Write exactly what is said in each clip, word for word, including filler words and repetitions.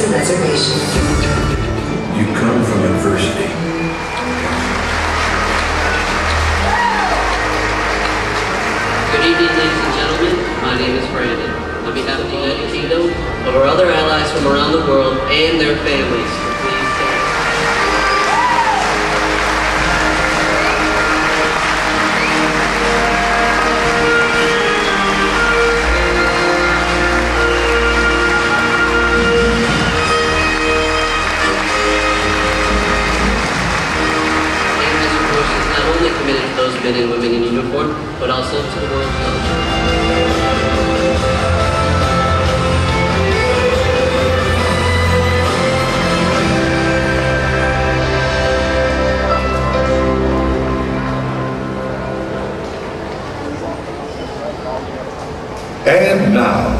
a reservation. You come from adversity. Good evening, ladies and gentlemen. My name is Brandon. On behalf of the United Kingdom, of our other allies from around the world, and their families, please stand. Not only committed to those men and women in uniform, but also to the world beyond. And now,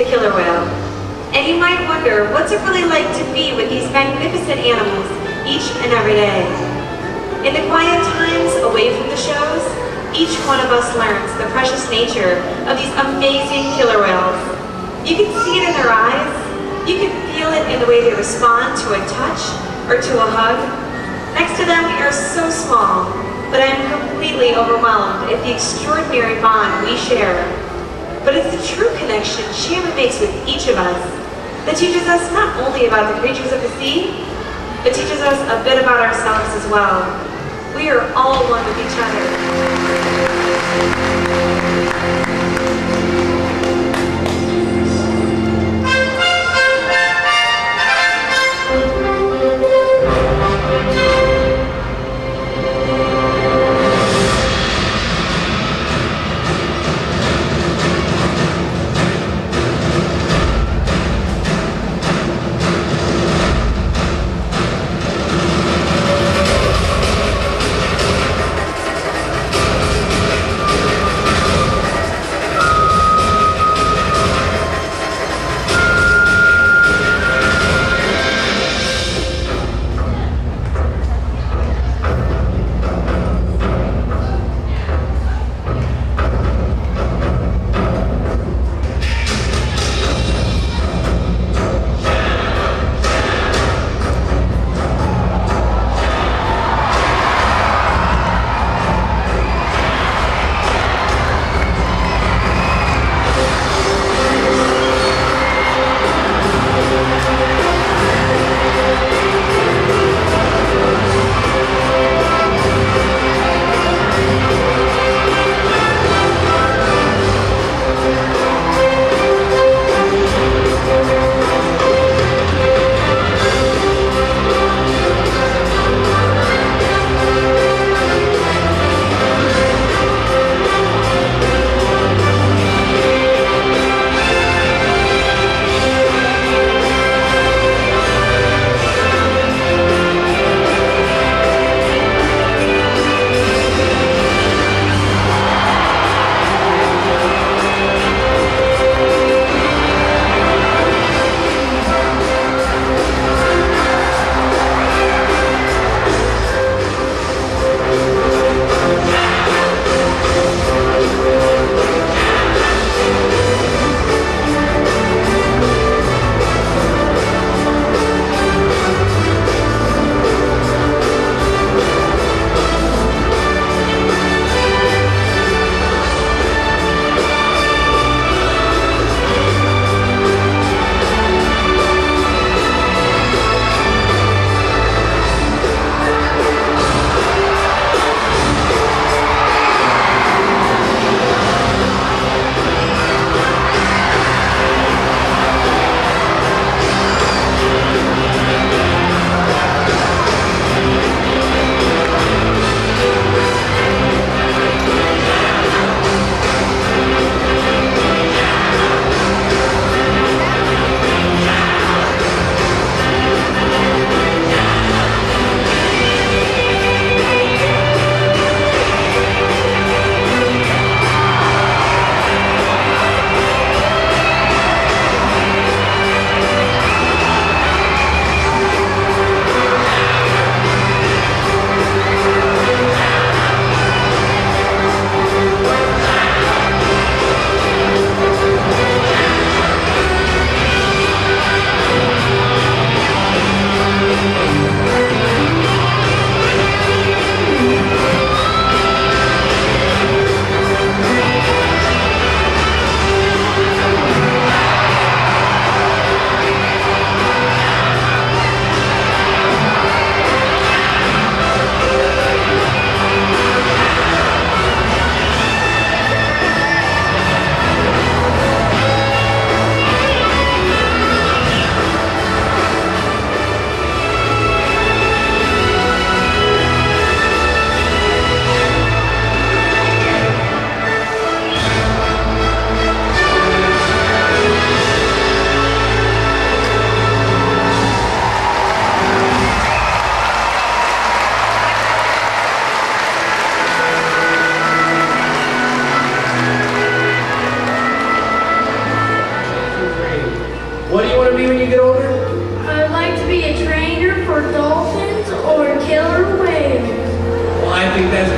the killer whale. And you might wonder, what's it really like to be with these magnificent animals each and every day? In the quiet times away from the shows, each one of us learns the precious nature of these amazing killer whales. You can see it in their eyes. You can feel it in the way they respond to a touch or to a hug. Next to them, we are so small, but I am completely overwhelmed at the extraordinary bond we share. But it's the true connection Shaman makes with each of us that teaches us not only about the creatures of the sea, but teaches us a bit about ourselves as well. We are all one with each other.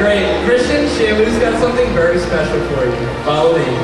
great. Christian, Shamu's got something very special for you. Follow me.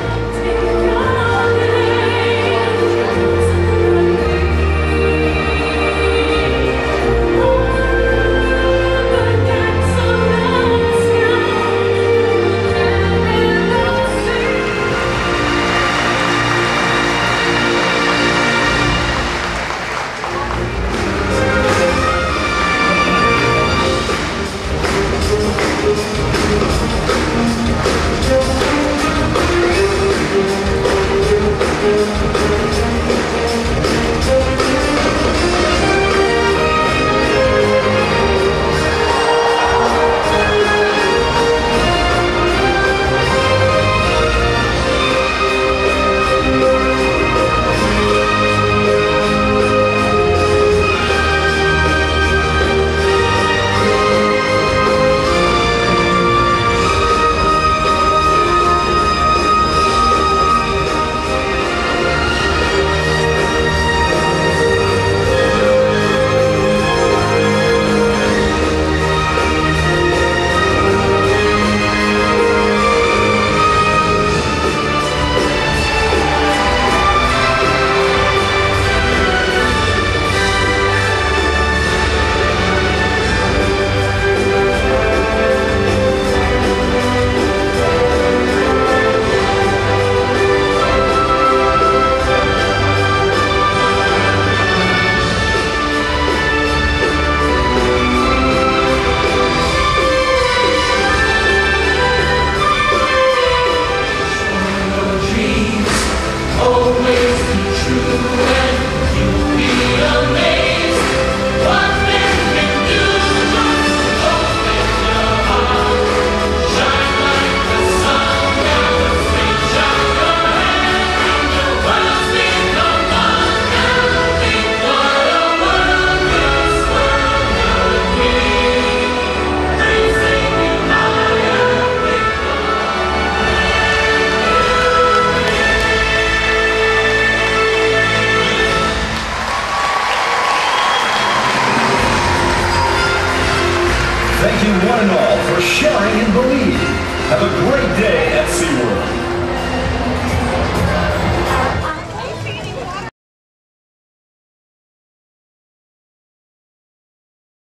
Thank you one and all for sharing in